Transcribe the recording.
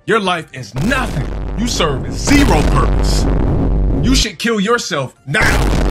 Your life is nothing. You serve zero purpose. You should kill yourself now.